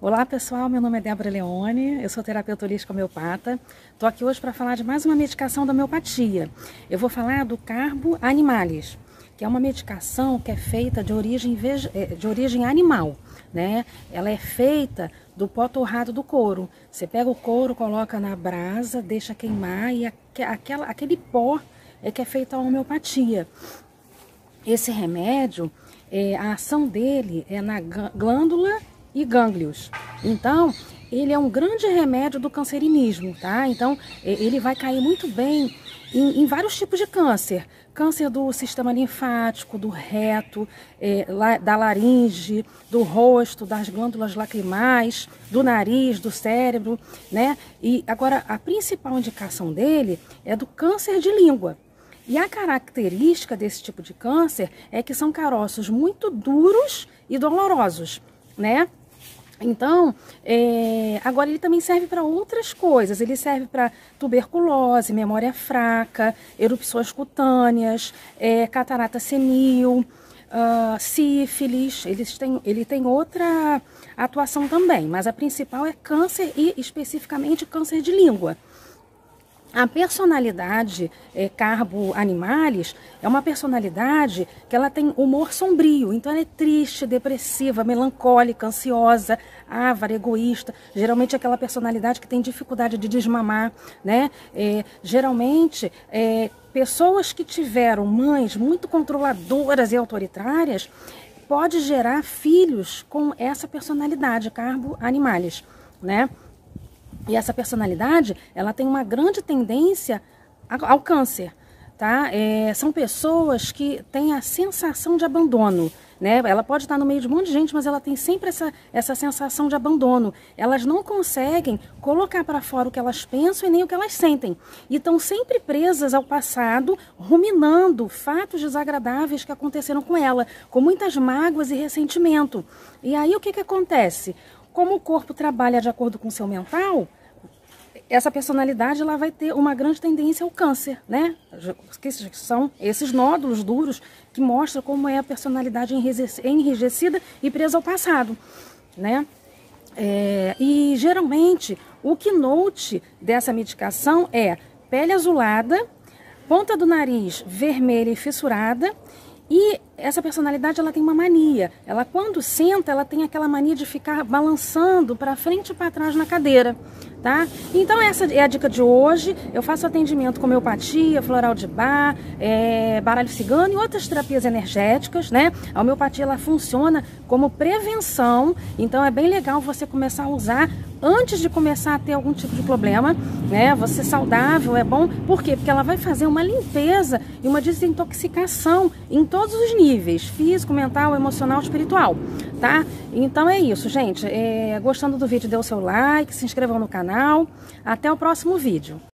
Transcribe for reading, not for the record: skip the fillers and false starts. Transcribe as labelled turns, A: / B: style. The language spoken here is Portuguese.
A: Olá pessoal, meu nome é Débora Leone, eu sou terapeuta holística homeopata. Estou aqui hoje para falar de mais uma medicação da homeopatia. Eu vou falar do Carbo Animalis, que é uma medicação que é feita de origem animal, né? Ela é feita do pó torrado do couro. Você pega o couro, coloca na brasa, deixa queimar e aquele pó é que é feita a homeopatia. Esse remédio, a ação dele é na glândula e gânglios. Então, ele é um grande remédio do cancerinismo, tá? Então, ele vai cair muito bem em vários tipos de câncer. Câncer do sistema linfático, do reto, da laringe, do rosto, das glândulas lacrimais, do nariz, do cérebro, né? E agora, a principal indicação dele é do câncer de língua. E a característica desse tipo de câncer é que são caroços muito duros e dolorosos, né? Então, agora ele também serve para outras coisas. Ele serve para tuberculose, memória fraca, erupções cutâneas, catarata senil, sífilis. Ele tem outra atuação também, mas a principal é câncer e especificamente câncer de língua. A personalidade Carbo Animalis é uma personalidade que ela tem humor sombrio, então ela é triste, depressiva, melancólica, ansiosa, avara, egoísta. Geralmente é aquela personalidade que tem dificuldade de desmamar, né? Geralmente, pessoas que tiveram mães muito controladoras e autoritárias pode gerar filhos com essa personalidade Carbo Animalis, né? E essa personalidade, ela tem uma grande tendência ao câncer, tá? São pessoas que têm a sensação de abandono, né? Ela pode estar no meio de um monte de gente, mas ela tem sempre essa sensação de abandono. Elas não conseguem colocar para fora o que elas pensam e nem o que elas sentem. E estão sempre presas ao passado, ruminando fatos desagradáveis que aconteceram com ela, com muitas mágoas e ressentimento. E aí o que acontece? Como o corpo trabalha de acordo com o seu mental, essa personalidade ela vai ter uma grande tendência ao câncer, né? Que são esses nódulos duros que mostram como é a personalidade enrijecida e presa ao passado, né? E geralmente o keynote dessa medicação é pele azulada, ponta do nariz vermelha e fissurada. E essa personalidade, ela tem uma mania. Ela, quando senta, ela tem aquela mania de ficar balançando para frente e para trás na cadeira, tá? Então, essa é a dica de hoje. Eu faço atendimento com homeopatia, floral de Bach, baralho cigano e outras terapias energéticas, né? A homeopatia, ela funciona como prevenção. Então, é bem legal você começar a usar antes de começar a ter algum tipo de problema, né? Você saudável é bom. Por quê? Porque ela vai fazer uma limpeza e uma desintoxicação em todos os níveis, físico, mental, emocional, espiritual, tá? Então é isso, gente. Gostando do vídeo, dê o seu like, se inscrevam no canal. Até o próximo vídeo.